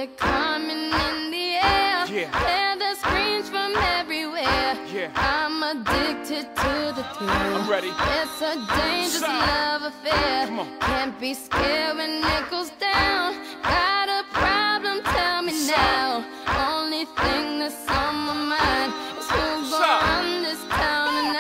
it coming in the air. Hear the screams from everywhere. I'm addicted to the thrill. I'm ready. It's a dangerous love affair. Can't be scared when it goes down. Got a problem? Tell me now. Only thing that's on my mind is who's gonna run this town tonight.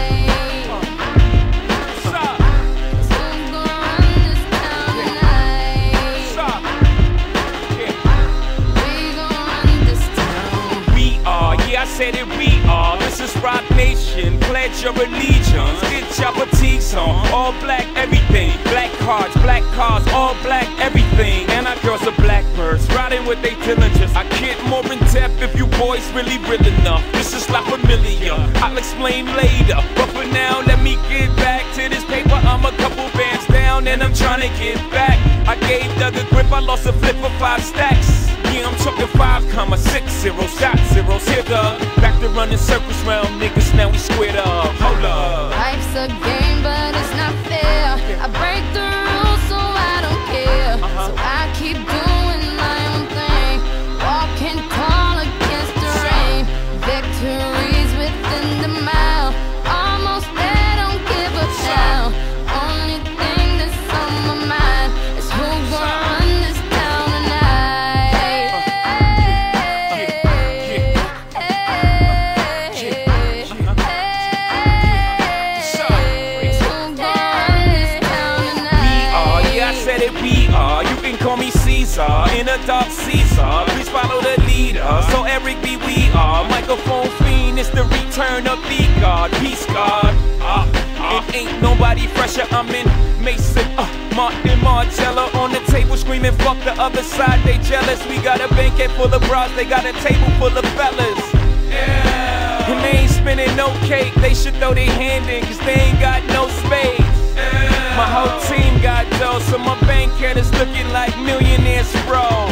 I said it, we are. This is Rock Nation. Pledge your allegiance. Get your fatigues on. All black everything. Black cars, all black everything. And our girls are blackbirds, riding with they diligence. I get more in depth if you boys really real enough. This is La Familia. I'll explain later. But for now, let me get back to this paper. I'm a couple bands down and I'm trying to get back. I gave Doug a grip, I lost a flip for 5 stacks. Yeah, I'm talking 5,60 shot zeros. Here, back to running circles round niggas, now we squared up. Hold up. Life's a game, but it's not fair. I break the rules, so I don't care. So I keep doing my own thing, walking tall against the rain. Victories within the mile, almost there, don't give up now. Only thing that's on my mind is who's gonna run this town tonight. We are, you can call me Caesar, in a dark Caesar. Please follow the leader. So Eric B, we are microphone fiend. It's the return of the God, peace God. It ain't nobody fresher. I'm in Mason, Martin Margiela on the table screaming, fuck the other side, they jealous. We got a banquet full of bras, they got a table full of fellas. And they ain't spinning no cake, they should throw their hand in, cause they ain't got no spades. My whole team got dough, so my bank account is looking like millionaires, bro.